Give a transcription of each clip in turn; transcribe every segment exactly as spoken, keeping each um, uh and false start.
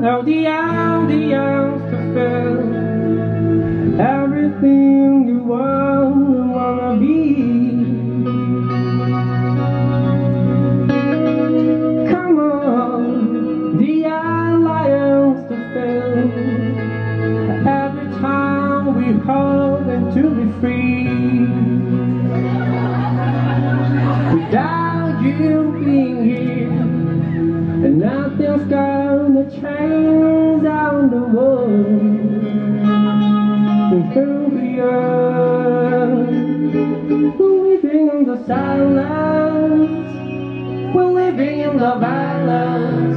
of the audience to feel everything you want and wanna be. Come on, the alliance to feel every time we hope and to be free. Without you being here, and nothing's gonna change down the world. Until we are living in the silence, we're living in the violence.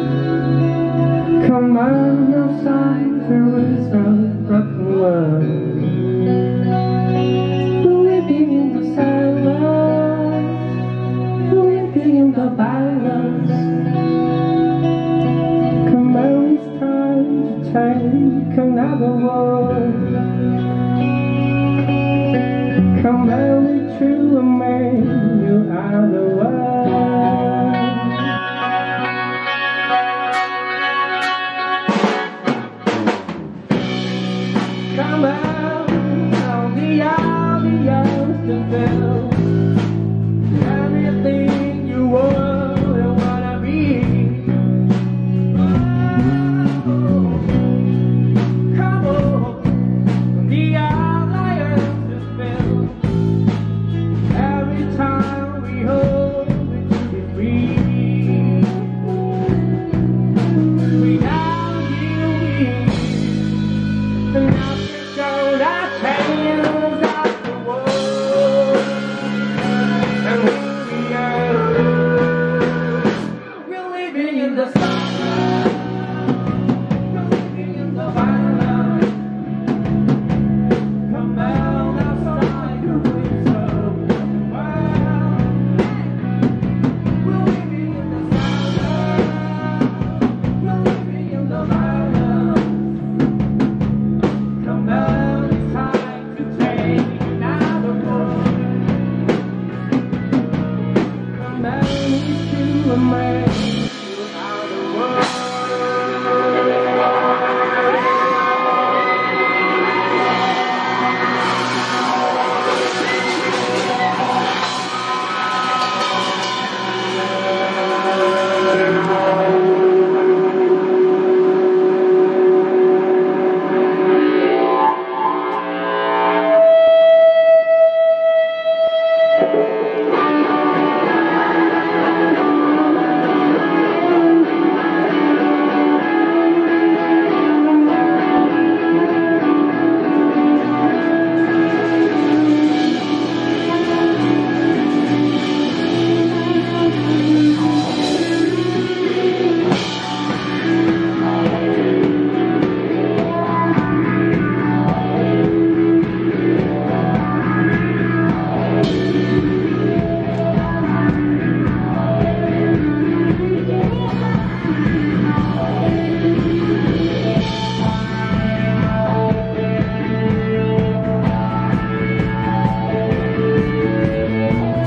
Come on outside, there is a broken world. We're living in the silence, we're living in the violence. Take another world. Come only to a man, you are the world. Come out on the audience to feel everything you want and wanna be.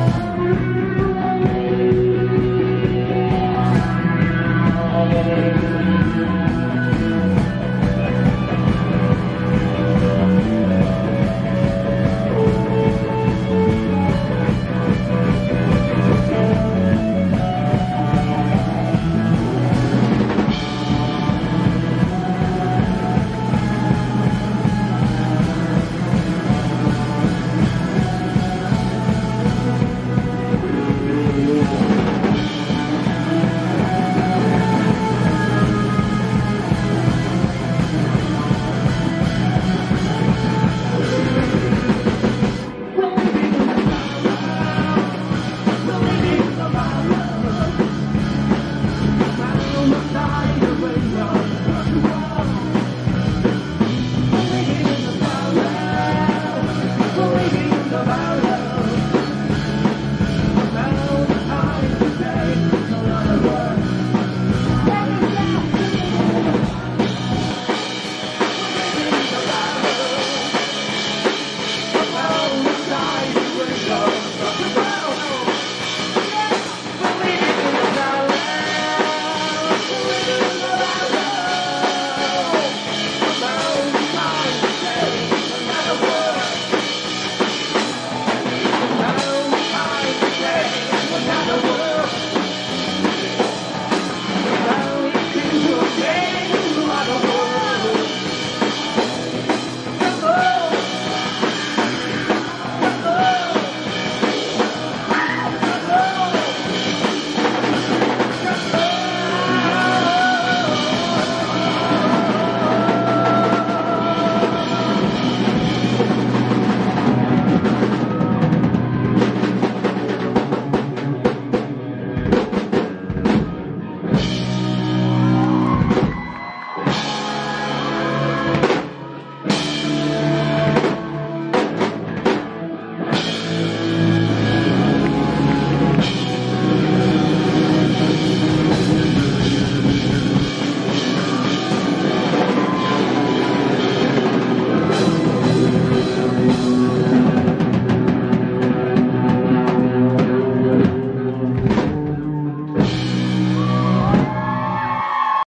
Thank you.